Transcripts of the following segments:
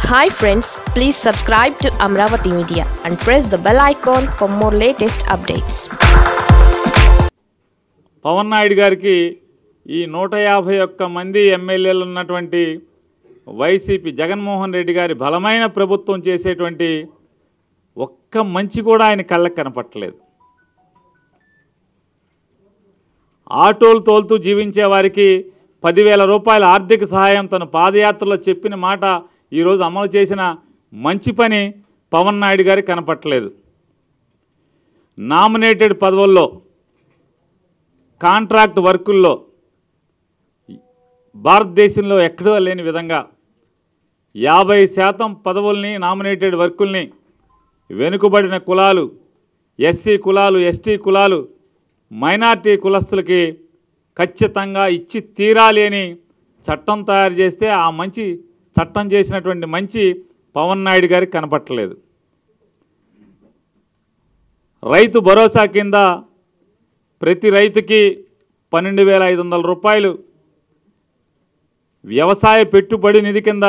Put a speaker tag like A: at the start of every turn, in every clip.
A: Hi friends, please subscribe to Amravati Media and press the bell icon for more latest updates.
B: Pawan Naidu గారికి ఈ 151 మంది ఎమ్మెల్యేలు ఉన్నటువంటి YCP Jaganmohan Reddy గారి బలమైన ప్రభుత్వం చేసేటువంటి ఒక్క మంచి కూడా ఆయన కళ్ళకు కనపట్టలేదు. ఆటోలు తోలుతూ జీవించే వారికి 10,000 రూపాయల ఆర్థిక సహాయం తన పాదయాత్రలో చెప్పిన మాట ఈరోజు అమలు చేసిన మంచి పని పవన్ నాయుడు గారికి కనపట్టలేదు. నామినేటెడ్ పదవుల్లో కాంట్రాక్ట్ వర్కుల్లో భారతదేశంలో ఎక్కడో లేని విధంగా 50% పదవుల్ని నామినేటెడ్ వర్కుల్ని వెనుకబడిన కులాలు, ఎస్సీ కులాలు, ఎస్టీ కులాలు, మైనార్టీ కులస్తులకి ఖచ్చితంగా ఇచ్చి తీరాలి అని చట్టం తయారు చేస్తే ఆ మంచి చట్టం చేసినటువంటి మంచి పవన్ నాయుడు గారికి కనపట్టలేదు. రైతు భరోసా కింద ప్రతి రైతుకి 12,500 రూపాయలు వ్యవసాయ పెట్టుబడి నిధి కింద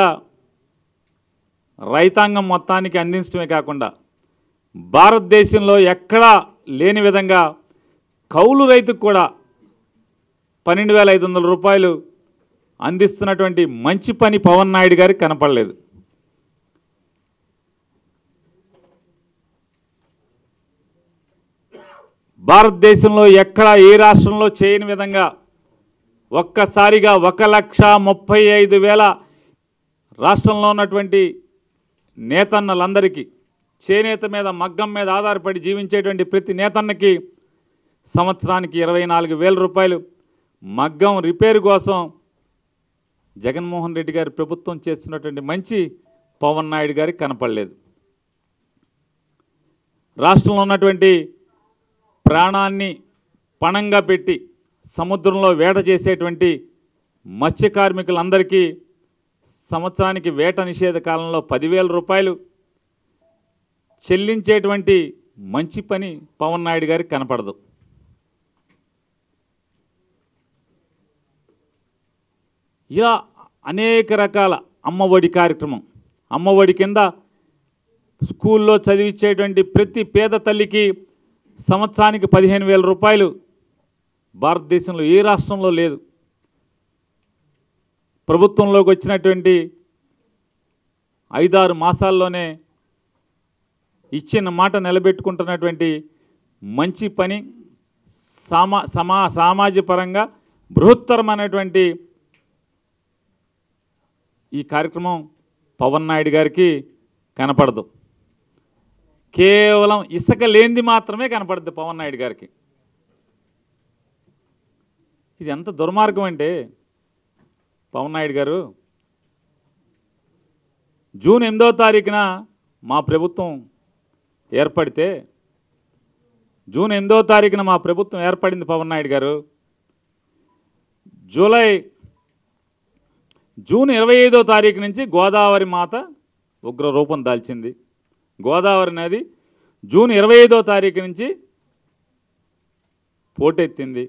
B: రైతాంగం మొత్తానికి అందించడమే కాకుండా భారతదేశంలో ఎక్కడా లేని విధంగా కౌలు రైతుకు కూడా 12,500 రూపాయలు అందిస్తున్నటువంటి మంచి పని పవన్ నాయుడు గారికి కనపడలేదు. భారతదేశంలో ఎక్కడా ఏ రాష్ట్రంలో చేయని విధంగా ఒక్కసారిగా 1,35,000 రాష్ట్రంలో ఉన్నటువంటి నేతన్నలందరికీ చేనేత మీద మగ్గం మీద ఆధారపడి జీవించేటువంటి ప్రతి నేతన్నకి సంవత్సరానికి 24,000 రూపాయలు మగ్గం రిపేరు కోసం జగన్మోహన్ రెడ్డి గారి ప్రభుత్వం చేస్తున్నటువంటి మంచి పవన్ నాయుడు గారికి కనపడలేదు. రాష్ట్రంలో ఉన్నటువంటి ప్రాణాన్ని పణంగా పెట్టి సముద్రంలో వేట చేసేటువంటి మత్స్య కార్మికులందరికీ సంవత్సరానికి వేట నిషేధ కాలంలో 10,000 రూపాయలు చెల్లించేటువంటి మంచి పని పవన్ నాయుడు గారికి కనపడదు. ఇలా అనేక రకాల అమ్మఒడి కార్యక్రమం, అమ్మఒడి కింద స్కూల్లో చదివించేటువంటి ప్రతి పేద తల్లికి సంవత్సరానికి 15,000 రూపాయలు భారతదేశంలో ఏ రాష్ట్రంలో లేదు. ప్రభుత్వంలోకి వచ్చినటువంటి 5-6 మాసాల్లోనే ఇచ్చిన మాట నిలబెట్టుకుంటున్నటువంటి మంచి పని సామాజిక పరంగా బృహత్తరమైనటువంటి ఈ కార్యక్రమం పవన్ నాయుడు గారికి కనపడదు. కేవలం ఇసుక లేనిది మాత్రమే కనపడుద్ది పవన్ నాయుడు గారికి. ఇది ఎంత దుర్మార్గం అంటే పవన్ నాయుడు గారు జూన్ 8వ తారీఖున మా ప్రభుత్వం ఏర్పడితే జూన్ 8వ తారీఖున మా ప్రభుత్వం ఏర్పడింది పవన్ నాయుడు గారు. జూన్ 25వ తారీఖు నుంచి గోదావరి మాత ఉగ్ర రూపం దాల్చింది. గోదావరి నది జూన్ 25వ తారీఖు నుంచి పోటెత్తింది.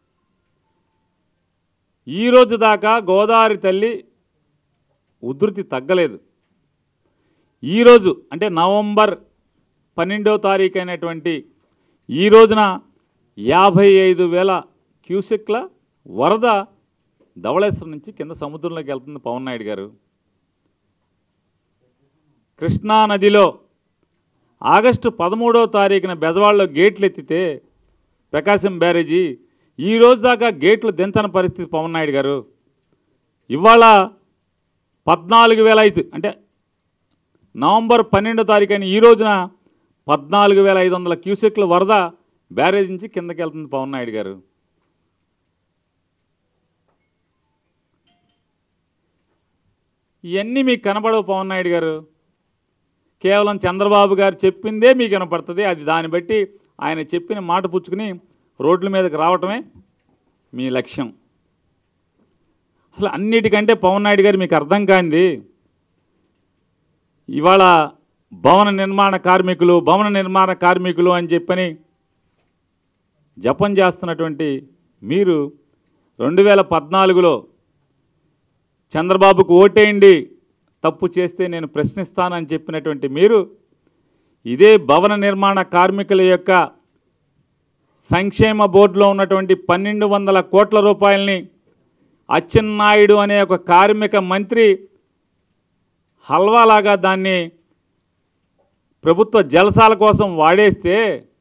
B: ఈరోజు దాకా గోదావరి తల్లి ఉధృతి తగ్గలేదు. ఈరోజు అంటే నవంబర్ 12వ తారీఖు అయినటువంటి ఈ రోజున 55,000 క్యూసెక్ల వరద ధవళేశ్వరం నుంచి కింద సముద్రంలోకి వెళ్తుంది పవన్ నాయుడు గారు. కృష్ణా నదిలో ఆగస్టు 13వ తారీఖున బెజవాడలో గేట్లు ఎత్తితే ప్రకాశం బ్యారేజీ ఈ రోజు దాకా గేట్లు దించని పరిస్థితి పవన్ నాయుడు గారు. ఇవాళ 14,005 అంటే నవంబర్ 12వ తారీఖు అయిన ఈ రోజున 14,500 క్యూసెక్ల వరద బ్యారేజ్ నుంచి కిందకి వెళ్తుంది పవన్ నాయుడు గారు. ఇవన్నీ మీకు కనపడవు పవన్ నాయుడు గారు. కేవలం చంద్రబాబు గారు చెప్పిందే మీకు కనపడుతుంది. అది దాన్ని బట్టి ఆయన చెప్పిన మాట పుచ్చుకుని రోడ్ల మీదకి రావటమే మీ లక్ష్యం. అసలు అన్నిటికంటే పవన్ నాయుడు గారు మీకు అర్థం కాంది ఇవాళ భవన నిర్మాణ కార్మికులు అని చెప్పని జపం చేస్తున్నటువంటి మీరు 2014లో చంద్రబాబుకు ఓటేయండి తప్పు చేస్తే నేను ప్రశ్నిస్తానని చెప్పినటువంటి మీరు ఇదే భవన నిర్మాణ కార్మికుల యొక్క సంక్షేమ బోర్డులో ఉన్నటువంటి 1200 కోట్ల రూపాయలని అచ్చెన్నాయుడు అనే ఒక కార్మిక మంత్రి హల్వాలాగా దాన్ని ప్రభుత్వ జలసాల కోసం వాడేస్తే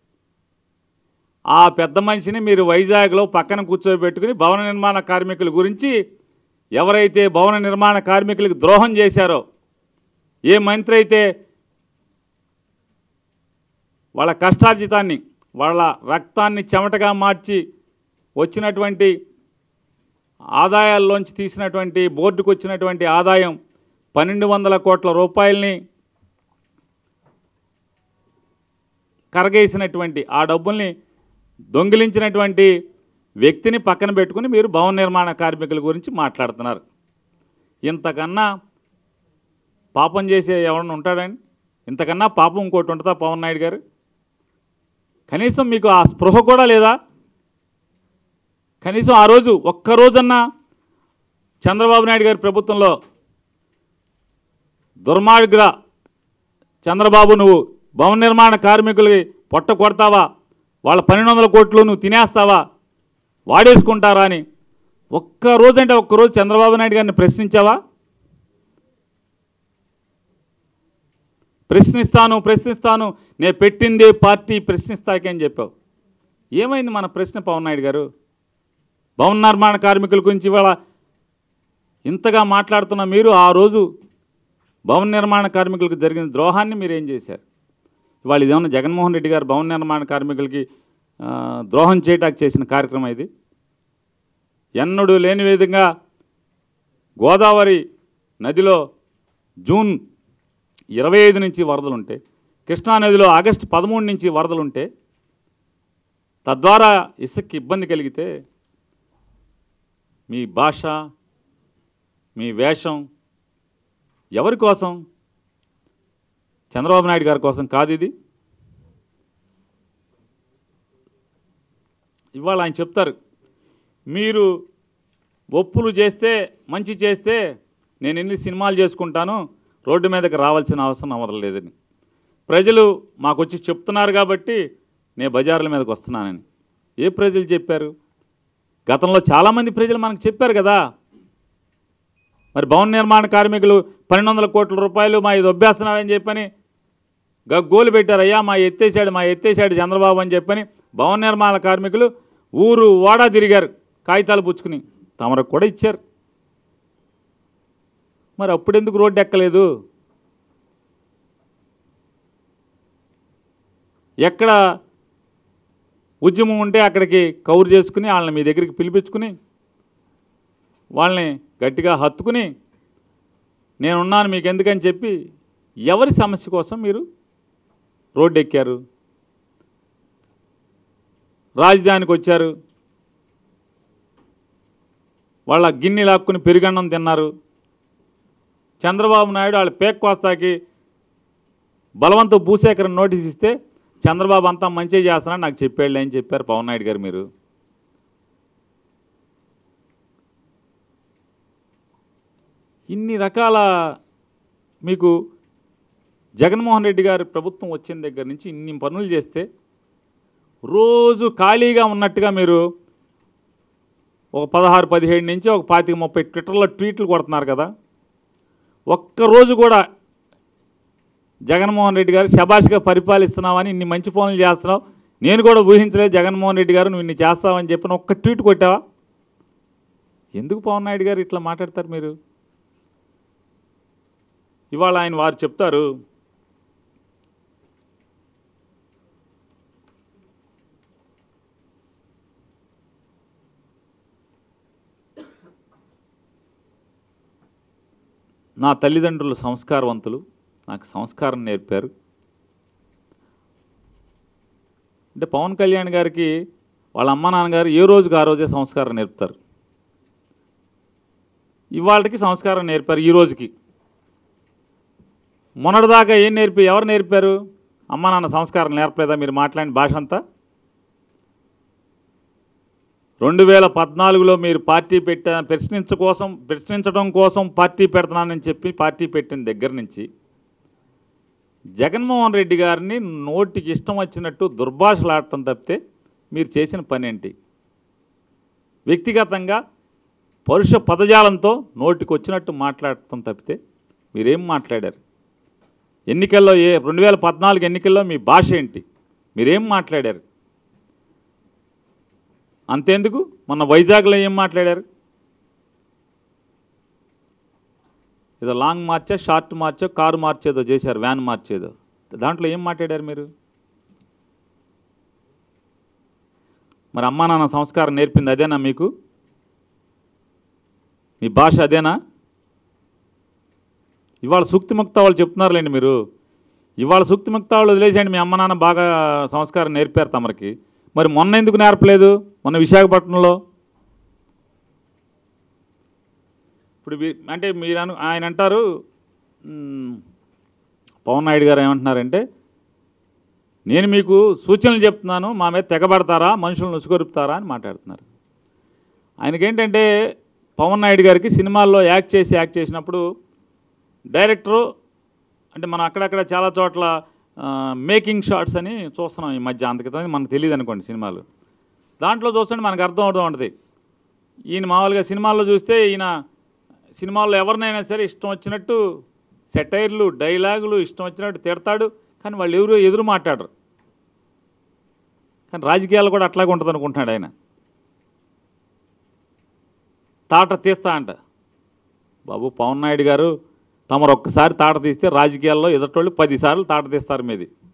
B: ఆ పెద్ద మనిషిని మీరు వైజాగ్లో పక్కన కూర్చోబెట్టుకుని భవన నిర్మాణ కార్మికుల గురించి ఎవరైతే భవన నిర్మాణ కార్మికులకు ద్రోహం చేశారో, ఏ మంత్రి అయితే వాళ్ళ కష్టార్జితాన్ని వాళ్ళ రక్తాన్ని చెమటగా మార్చి వచ్చినటువంటి ఆదాయాల్లోంచి తీసినటువంటి బోర్డుకు వచ్చినటువంటి ఆదాయం 1200 కోట్ల రూపాయలని కరగేసినటువంటి ఆ డబ్బుల్ని దొంగిలించినటువంటి వ్యక్తిని పక్కన పెట్టుకుని మీరు భవన నిర్మాణ కార్మికుల గురించి మాట్లాడుతున్నారు. ఇంతకన్నా పాపం చేసే ఎవరన్నా ఉంటాడండి? ఇంతకన్నా పాపం ఇంకోటి ఉంటుందా పవన్ నాయుడు గారు? కనీసం మీకు ఆ స్పృహ కూడా లేదా? కనీసం ఆ రోజు ఒక్కరోజన్నా చంద్రబాబు నాయుడు గారి ప్రభుత్వంలో దుర్మార్గుడ చంద్రబాబు నువ్వు భవన నిర్మాణ కార్మికులకి పొట్ట కొడతావా, వాళ్ళ 1200 కోట్లు నువ్వు తినేస్తావా, వాడేసుకుంటారా అని ఒక్కరోజంటే ఒక్కరోజు చంద్రబాబు నాయుడు గారిని ప్రశ్నించావా? ప్రశ్నిస్తాను నేను పెట్టిందే పార్టీ ప్రశ్నిస్తాకే అని చెప్పావు. ఏమైంది మన ప్రశ్న పవన్ నాయుడు గారు? భవన నిర్మాణ కార్మికుల గురించి ఇవాళ ఇంతగా మాట్లాడుతున్న మీరు ఆ రోజు భవన నిర్మాణ కార్మికులకు జరిగిన ద్రోహాన్ని మీరు ఏం చేశారు? ఇవాళ ఇదేమన్నా జగన్మోహన్ రెడ్డి గారు భవన నిర్మాణ కార్మికులకి ద్రోహం చేయటానికి చేసిన కార్యక్రమం ఇది. ఎన్నడూ లేని విధంగా గోదావరి నదిలో జూన్ 25 నుంచి వరదలుంటే, కృష్ణానదిలో ఆగస్టు 13 నుంచి వరదలుంటే, తద్వారా ఇసుక్కి ఇబ్బంది కలిగితే మీ భాష, మీ వేషం ఎవరి కోసం? చంద్రబాబు నాయుడు గారి కోసం కాదు ఇది. ఇవాళ ఆయన చెప్తారు, మీరు ఒప్పులు చేస్తే మంచి చేస్తే నేను ఎన్ని సినిమాలు చేసుకుంటాను, రోడ్డు మీదకి రావాల్సిన అవసరం అవ్వలేదని. ప్రజలు మాకు వచ్చి చెప్తున్నారు కాబట్టి నేను బజార్ల మీదకి వస్తున్నానని. ఏ ప్రజలు చెప్పారు? గతంలో చాలామంది ప్రజలు మనకు చెప్పారు కదా. మరి భవన నిర్మాణ కార్మికులు 1200 కోట్ల రూపాయలు మా ఇది ఒబ్బేస్తున్నాడని చెప్పని గగ్గోలు పెట్టారు. అయ్యా మా ఎత్తేసాడు చంద్రబాబు అని చెప్పని భవన నిర్మాణ కార్మికులు ఊరు వాడా తిరిగారు కాగితాలు పుచ్చుకుని. తమరకు కూడా ఇచ్చారు. మరి అప్పుడెందుకు రోడ్డు ఎక్కలేదు? ఎక్కడ ఉద్యమం ఉంటే అక్కడికి కవర్ చేసుకుని వాళ్ళని మీ దగ్గరికి పిలిపించుకుని వాళ్ళని గట్టిగా హత్తుకుని నేనున్నాను మీకు ఎందుకని చెప్పి ఎవరి సమస్య కోసం మీరు రోడ్డు ఎక్కారు? రాజధానికి వచ్చారు, వాళ్ళ గిన్నె లాక్కుని పెరుగన్నం తిన్నారు. చంద్రబాబు నాయుడు వాళ్ళ పేక్ కోస్తాకి బలవంత భూసేకరణ నోటీస్ ఇస్తే చంద్రబాబు అంతా మంచిగా చేస్తున్నాడు నాకు చెప్పాడు అని చెప్పారు పవన్ నాయుడు గారు. మీరు ఇన్ని రకాల మీకు జగన్మోహన్ రెడ్డి గారి ప్రభుత్వం వచ్చిన దగ్గర నుంచి ఇన్ని పనులు చేస్తే రోజు ఖాళీగా ఉన్నట్టుగా మీరు ఒక 16-17 నుంచి ఒక 25-30 ట్విట్టర్లో ట్వీట్లు కొడుతున్నారు కదా. ఒక్కరోజు కూడా జగన్మోహన్ రెడ్డి గారు శభాష్గా పరిపాలిస్తున్నామని ఇన్ని మంచి పనులు చేస్తున్నావు, నేను కూడా ఊహించలేదు జగన్మోహన్ రెడ్డి గారు నువ్వు ఇన్ని చేస్తావని చెప్పిన ఒక్క ట్వీట్ కొట్టావా? ఎందుకు పవన్ నాయుడు గారు ఇట్లా మాట్లాడతారు మీరు? ఇవాళ ఆయన వారు చెప్తారు, నా తల్లిదండ్రులు సంస్కారవంతులు, నాకు సంస్కారం నేర్పారు. అంటే పవన్ కళ్యాణ్ గారికి వాళ్ళ అమ్మ నాన్నగారు ఏ రోజుకి ఆ రోజే సంస్కారం నేర్పుతారు. ఇవాళకి సంస్కారం నేర్పారు ఈ రోజుకి. మొన్నటిదాకా ఎవరు నేర్పారు? అమ్మ నాన్న సంస్కారం నేర్పలేదా మీరు మాట్లాడిన భాష అంతా? 2014లో మీరు పార్టీ ప్రశ్నించడం కోసం పార్టీ పెడుతున్నానని చెప్పి పార్టీ పెట్టిన దగ్గర నుంచి జగన్మోహన్ రెడ్డి గారిని నోటికి ఇష్టం వచ్చినట్టు దుర్భాషలాడటం తప్పితే మీరు చేసిన పని ఏంటి? వ్యక్తిగతంగా పరుష పదజాలంతో నోటికి వచ్చినట్టు మాట్లాడటం తప్పితే మీరేం మాట్లాడారు? ఎన్నికల్లో 2014 ఎన్నికల్లో మీ భాష ఏంటి? మీరేం మాట్లాడారు? అంతేందుకు మొన్న వైజాగ్లో ఏం మాట్లాడారు? ఏదో లాంగ్ మార్చో షార్ట్ మార్చో కారు మార్చేదో చేశారు, వ్యాన్ మార్చేదో. దాంట్లో ఏం మాట్లాడారు మీరు? మరి అమ్మా నాన్న సంస్కారం నేర్పింది అదేనా మీకు? మీ భాష అదేనా? ఇవాళ సూక్తిముక్త వాళ్ళు చెప్తున్నారులేండి మీరు. ఇవాళ సూక్తిముక్త వాళ్ళు వదిలేసేయండి, మీ అమ్మ నాన్న బాగా సంస్కారం నేర్పారు తమరికి. మరి మొన్న ఎందుకు నేర్పలేదు? మొన్న విశాఖపట్నంలో ఇప్పుడు అంటే మీరు ఆయన అంటారు, పవన్ నాయుడు గారు ఏమంటున్నారంటే, నేను మీకు సూచనలు చెప్తున్నాను, మా మీద తెగబడతారా, మనుషులను ఉసుగొరుపుతారా అని మాట్లాడుతున్నారు. ఆయనకేంటంటే పవన్ నాయుడు గారికి సినిమాల్లో యాక్ట్ చేసినప్పుడు డైరెక్టరు అంటే మనం అక్కడక్కడ చాలా చోట్ల మేకింగ్ షాట్స్ అని చూస్తున్నాం ఈ మధ్య, అంతకితం మనకు తెలియదు అనుకోండి సినిమాలు. దాంట్లో చూస్తుంటే మనకు అర్థం అవుతూ ఉంటుంది. ఈయన మామూలుగా సినిమాల్లో చూస్తే ఈయన సినిమాల్లో ఎవరినైనా సరే ఇష్టం వచ్చినట్టు సెటైర్లు డైలాగులు ఇష్టం వచ్చినట్టు తిడతాడు, కానీ వాళ్ళు ఎవరు ఎదురు మాట్లాడరు. కానీ రాజకీయాలు కూడా అట్లాగే ఉంటుంది అనుకుంటున్నాడు ఆయన. తాట తీస్తా అంట. బాబు పవన్ నాయుడు గారు, తమరు ఒక్కసారి తాట తీస్తే రాజకీయాల్లో ఎదుటోళ్ళు 10 సార్లు తాట తీస్తారు మీది.